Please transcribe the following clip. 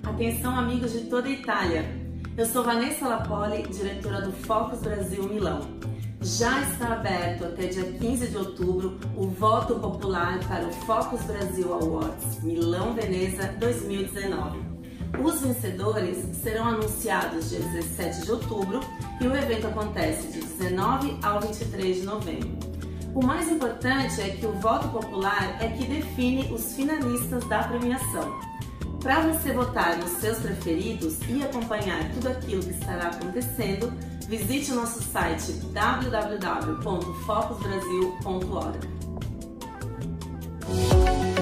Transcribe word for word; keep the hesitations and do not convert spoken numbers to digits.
Atenção, amigos de toda a Itália! Eu sou Vanessa Lapoli, diretora do Focus Brasil Milão. Já está aberto até dia quinze de outubro o voto popular para o Focus Brasil Awards Milão Veneza dois mil e dezenove. Os vencedores serão anunciados dia dezessete de outubro e o evento acontece de dezenove ao vinte e três de novembro. O mais importante é que o voto popular é que define os finalistas da premiação. Para você votar nos seus preferidos e acompanhar tudo aquilo que estará acontecendo, visite o nosso site w w w ponto focus brasil ponto org.